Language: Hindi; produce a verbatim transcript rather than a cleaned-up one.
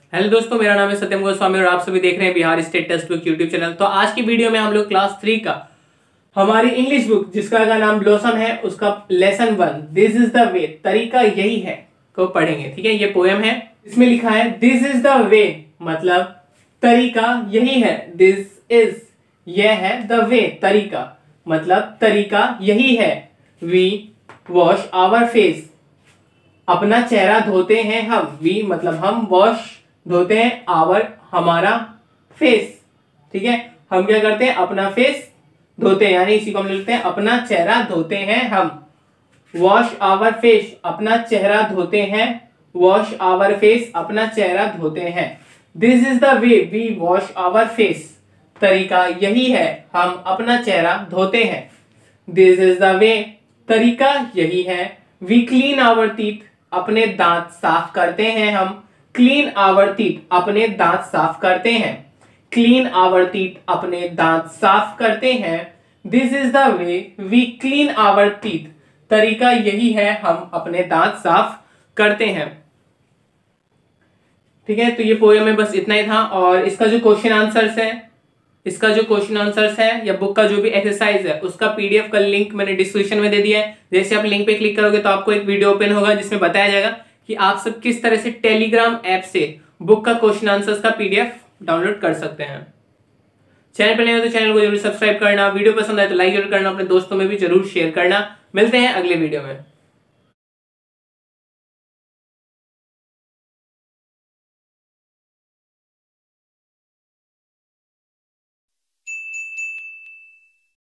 हेलो दोस्तों, मेरा नाम है सत्यम गोस्वामी और आप सभी देख रहे हैं Bihar state text book YouTube channel. तो आज की वीडियो में हम लोग क्लास थ्री का हमारी इंग्लिश बुक जिसका का नाम ब्लॉसम है उसका lesson one this is the way, तरीका यही है को पढ़ेंगे। ठीक है, ये पोएम है। इसमें लिखा है दिस इज द वे, मतलब तरीका यही है। दिस इज, यह है, द वे, तरीका मतलब तरीका यही है। वी वॉश आवर फेस, अपना चेहरा धोते हैं हम। वी मतलब हम, वॉश धोते हैं, आवर हमारा, फेस। ठीक है, हम क्या करते हैं, अपना फेस धोते हैं, यानी इसी को हम लिखते हैं अपना चेहरा धोते हैं हम। वॉश आवर फेस, अपना चेहरा धोते हैं। वॉश आवर फेस, अपना चेहरा धोते हैं। This is the way we wash our face, तरीका यही है, हम अपना चेहरा धोते हैं। दिस इज द वे, तरीका यही है। वी क्लीन आवर टीथ, अपने दांत साफ करते हैं हम। क्लीन आवर टीथ, अपने दांत साफ करते हैं। क्लीन आवर टीथ, अपने दांत साफ करते हैं। This is the way we clean our teeth, तरीका यही है, हम अपने दांत साफ करते हैं। ठीक है, तो ये पोएम में बस इतना ही था। और इसका जो क्वेश्चन आंसर्स है इसका जो क्वेश्चन आंसर्स है या बुक का जो भी एक्सरसाइज है उसका पीडीएफ का लिंक मैंने डिस्क्रिप्शन में दे दिया है। जैसे आप लिंक पे क्लिक करोगे तो आपको एक वीडियो ओपन होगा जिसमें बताया जाएगा कि आप सब किस तरह से टेलीग्राम ऐप से बुक का क्वेश्चन आंसर्स का पीडीएफ डाउनलोड कर सकते हैं। चैनल पर नए हो तो चैनल को जरूर सब्सक्राइब करना, वीडियो पसंद आए तो लाइक जरूर करना, अपने दोस्तों में भी जरूर शेयर करना। मिलते हैं अगले वीडियो में।